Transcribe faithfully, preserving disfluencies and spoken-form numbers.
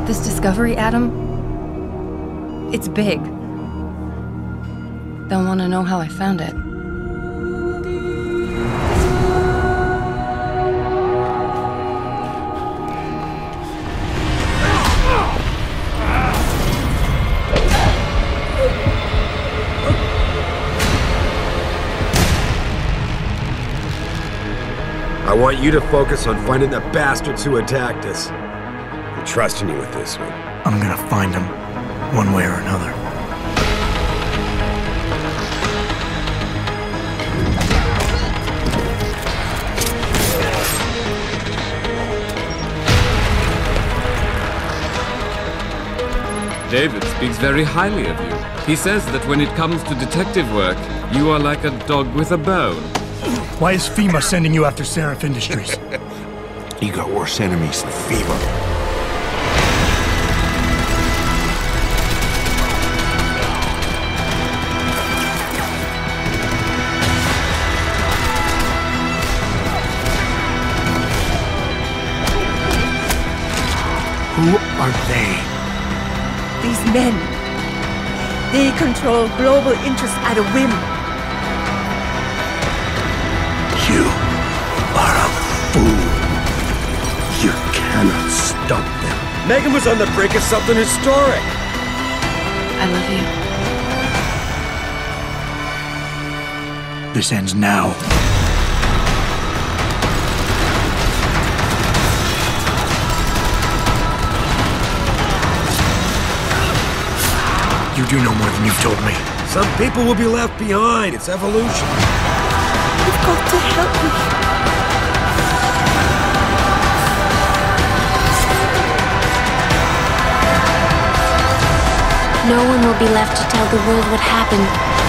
This discovery, Adam, it's big. They'll want to know how I found it. I want you to focus on finding the bastards who attacked us. I'm trusting you with this one. I'm gonna find them, one way or another. David speaks very highly of you. He says that when it comes to detective work, you are like a dog with a bone. Why is FEMA sending you after Seraph Industries? You got worse enemies than FEMA. Who are they? These men, they control global interests at a whim. You are a fool. You cannot stop them. Megan was on the brink of something historic. I love you. This ends now. You do know more than you've told me. Some people will be left behind. It's evolution. You've got to help me. No one will be left to tell the world what happened.